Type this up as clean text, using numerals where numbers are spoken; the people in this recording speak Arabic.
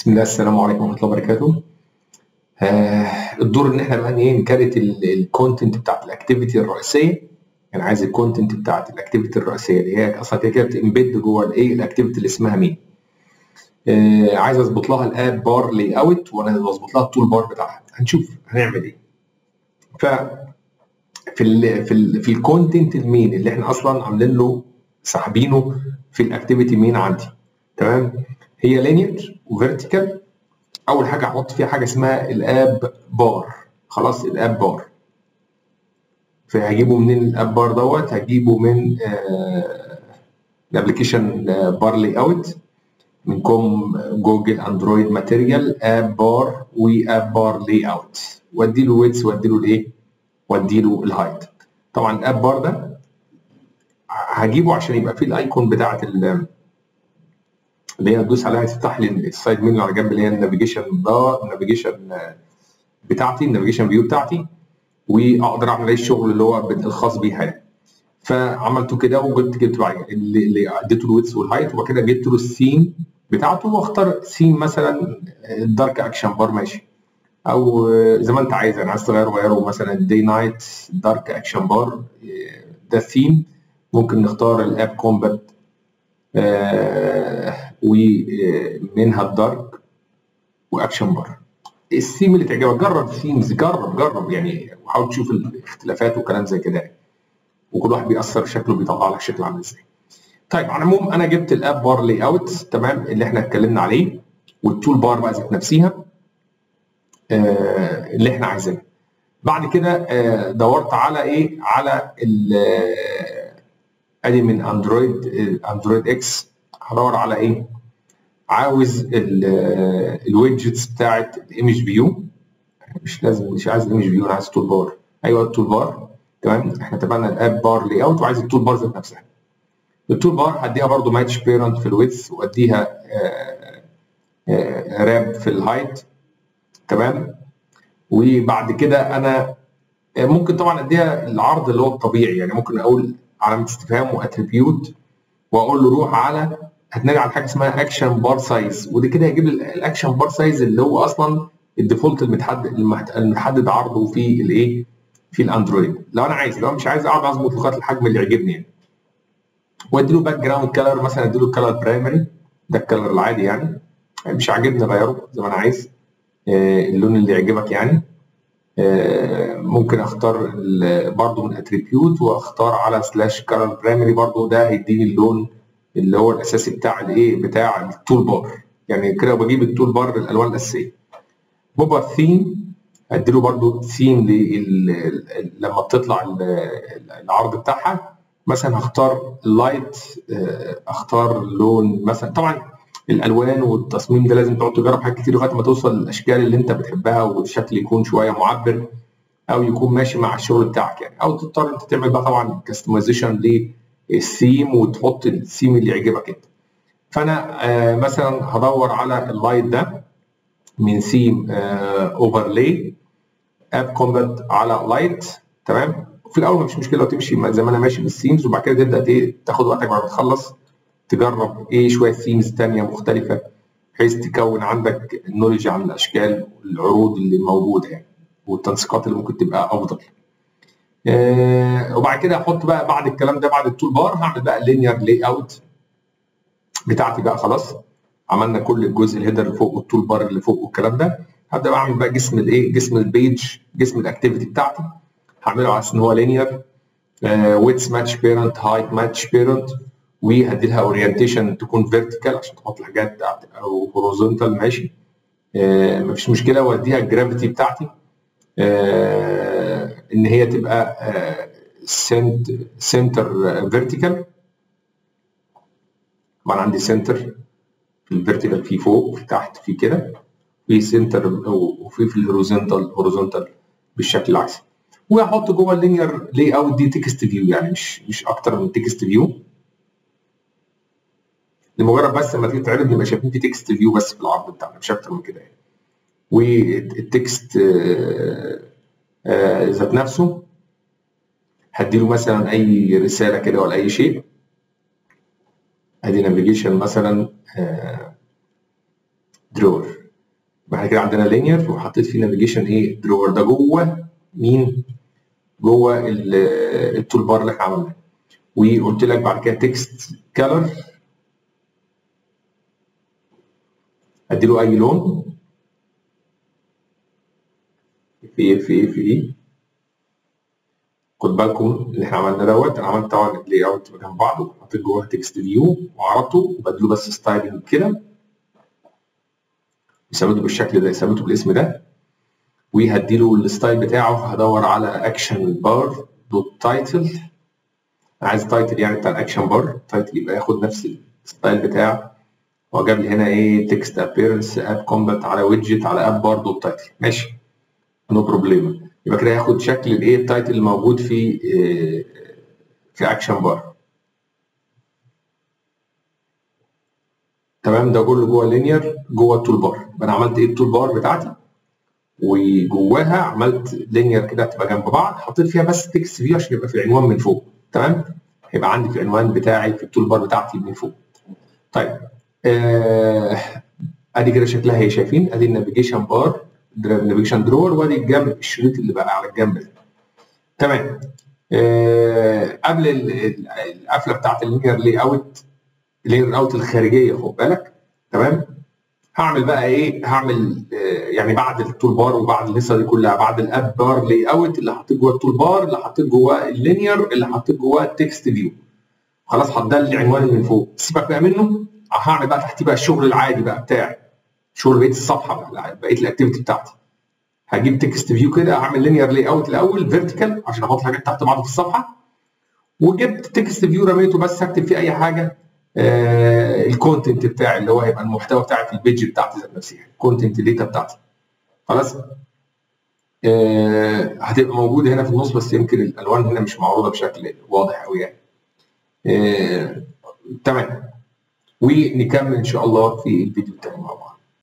بسم الله، السلام عليكم ورحمة الله وبركاته. الدور ان احنا بقى نكريت الكونتنت بتاعت الاكتيفيتي الرئيسيه. يعني عايز الكونتنت بتاعت الاكتيفيتي الرئيسيه اللي هي اصلا كده بتمبيد جوه الايه الاكتيفيتي اللي اسمها مين. عايز اظبط لها الاب بار لاي اوت، وانا بظبط لها التول بار بتاعها. هنشوف هنعمل ايه. ف في الكونتنت المين اللي احنا اصلا عاملين له ساحبينه في الاكتيفيتي مين عندي، تمام؟ هي لينير وفيرتيكال. اول حاجه هحط فيها حاجه اسمها الاب بار. خلاص، الاب بار فهجيبه منين؟ الاب بار دوت هجيبه من الابلكيشن بار لي اوت من كوم جوجل اندرويد ماتيريال اب بار واب بار لي اوت، وادي له ويدث وادي له الايه وادي له الهايت. طبعا الاب بار ده هجيبه عشان يبقى فيه الايكون بتاعه اللي هي تدوس عليها تفتح لي السايد منيو على جنب اللي هي النافيجيشن ده، النافيجيشن بتاعتي، النافيجيشن فيو بتاعتي، واقدر اعمل اي الشغل اللي هو الخاص بيها يعني. فعملته كده وجبت بعدين اللي اديته الويدث والهايت، وبعد كده جبت له الثيم بتاعته، واختار ثيم مثلا الدارك اكشن بار ماشي، او زي ما انت عايز. انا عايز غيره مثلا داي نايت دارك اكشن بار، ده الثيم. ممكن نختار الاب كومبات ومنها الدارك واكشن بار. الثيم اللي تعجبك، جرب ثيمز، جرب يعني، وحاول تشوف الاختلافات وكلام زي كده، وكل واحد بيأثر شكله بيطلع لك شكل عامل ازاي. طيب على العموم انا جبت الاب بار لي اوت، تمام، اللي احنا اتكلمنا عليه، والتول بار بقى ذات نفسها اللي احنا عايزينها. بعد كده دورت على ايه؟ على ادي من اندرويد اكس. هدور على ايه؟ عاوز الويدجتس بتاعت الايمج فيو. مش عايز الايمج فيو، انا عايز التول بار. ايوه التول بار، تمام. احنا اتفقنا الاب بار لي اوت، وعايز التول بار ذات نفسها. التول بار هديها برضو ماتش بيرنت في الويدث، واديها راب في الهايت، تمام. وبعد كده انا ممكن طبعا اديها العرض اللي هو الطبيعي، يعني ممكن اقول علامه استفهام واتريبيوت، واقول له روح على، هتنادي على حاجه اسمها اكشن بار سايز، ودي كده هيجيب الاكشن بار سايز اللي هو اصلا الديفولت المتحدد عرضه في الايه، في الاندرويد. لو انا عايز، لو مش عايز اقعد اظبط لغايه الحجم اللي يعجبني يعني. وادي له باك جراوند كلر، مثلا ادي له الكلر برايمري، ده الكلر العادي يعني. مش عاجبني غيره زي ما انا عايز، اللون اللي يعجبك يعني. ممكن اختار برضو من اتريبيوت، واختار على سلاش كلر برايمري، برضو ده هيديني اللون اللي هو الاساسي بتاع الايه، بتاع التول بار. يعني كده بجيب التول بار الالوان الاساسيه. بوبا ثيم ادي له برضو ثيم لما بتطلع العرض بتاعها. مثلا هختار اللايت، اختار لون مثلا. طبعا الالوان والتصميم ده لازم تقعد تجرب حاجات كتير لغايه ما توصل للاشكال اللي انت بتحبها، والشكل يكون شويه معبر، او يكون ماشي مع الشغل بتاعك يعني. او تضطر انت تعمل بقى طبعا كاستمايزيشن للثيم، وتحط الثيم اللي يعجبك انت. فانا مثلا هدور على اللايت ده من ثيم اوفرلاي اب كومبات على لايت، تمام. في الاول مش مشكله تمشي زي ما انا ماشي بالثيمز، وبعد كده تبدا تاخد وقتك بعد ما تخلص تجرب شويه ثيمز ثانيه مختلفه، بحيث تكون عندك النولج عن الاشكال والعروض اللي موجوده يعني، والتنسيقات اللي ممكن تبقى افضل. وبعد كده احط بقى بعد الكلام ده، بعد التول بار هعمل بقى اللينير لاي اوت بتاعتي بقى. خلاص عملنا كل الجزء الهيدر اللي فوق والتول بار اللي فوق والكلام ده. هبدا بعمل بقى جسم جسم البيج، جسم الاكتيفيتي بتاعتي. هعمله على اساس ان هو لينير، ويدث ماتش بيرنت، هايت ماتش بيرنت، وهدي لها اورينتيشن تكون فيرتيكال عشان تحط الحاجات، او هوريزونتال ماشي، مفيش مشكله. واديها الجرافيتي بتاعتي ان هي تبقى سنتر فيرتيكال. طبعا عندي سنتر في الفيرتيكال، في فوق في تحت في كده، في سنتر، وفي الهوريزونتال بالشكل العكسي. وهحط جوه اللينير لاي اوت دي تكست فيو، يعني مش اكتر من تكست فيو، لمجرد بس لما تيجي تعرض نبقى شايفين في تكست فيو بس في العرض بتاعنا، مش اكتر من كده يعني. والتكست ذات نفسه هديله مثلا اي رساله كده ولا اي شيء. ادي نافيجيشن مثلا درور. بعد كده عندنا لينير وحطيت فيه نافيجيشن ايه درور. ده جوه مين؟ جوه التول بار اللي احنا عملناه. وقلت لك بعد كده تكست كلر، اديله اي لون في خد بالكم اللي احنا عملنا دوت. انا عملت طبعا اللاي اوت جنب بعضه، حطيت جوه تكست فيو وعرضته وبدله بس ستايلنج كده، ثبته بالشكل ده، ثبته بالاسم ده، وهديله الستايل بتاعه. هدور على اكشن بار دوت تايتل. عايز تايتل يعني بتاع الاكشن بار، تايتل يبقى ياخد نفس الستايل بتاعه. هو جاب لي هنا ايه تكست ابيرنس اب كومبات على ويدجت على اب بار دوت تايتل. ماشي نو بروبليم. يبقى كده هياخد شكل الايه التايتل الموجود في اكشن بار. تمام. ده كله جوه اللينير جوه التول بار. انا عملت ايه التول بار بتاعتي، وجواها عملت لينير كده تبقى جنب بعض، حطيت فيها بس تكست فيو عشان يبقى في العنوان من فوق. تمام. هيبقى عندي في العنوان بتاعي في التول بار بتاعتي من فوق. طيب ادي كده شكلها هي، شايفين ادي النافيجيشن بار النافيجيشن درور، وادي الجنب الشريط اللي بقى على الجنب ده. تمام. قبل القفله بتاعت اللينير لاي اوت، اللينير اوت الخارجيه خد بالك. تمام. هعمل بقى ايه؟ هعمل يعني بعد التول بار وبعد القصه دي كلها، بعد الاب بار لاي اوت اللي حطيت جوه التول بار، اللي حطيت جوه اللينير، اللي حطيت جوه التكست فيو، خلاص حط لي العنوان اللي من فوق. سيبك بقى منه. هعمل بقى تحتيه بقى الشغل العادي بقى بتاعي، شغل بقيه الصفحه بقى، بقيه الاكتيفيتي بتاعتي. هجيب تكست فيو كده، اعمل لينير لاي اوت الاول فيرتيكال عشان احط حاجات تحت بعض في الصفحه، وجبت تكست فيو رميته بس هكتب فيه اي حاجه. الكونتنت بتاعي اللي هو هيبقى المحتوى بتاعي في البيج بتاعتي ذات نفسها، الكونتنت داتا بتاعتي. خلاص. هتبقى موجوده هنا في النص، بس يمكن الالوان هنا مش معروضه بشكل واضح قوي يعني. تمام. ونكمل ان شاء الله في الفيديو التاني مع بعض.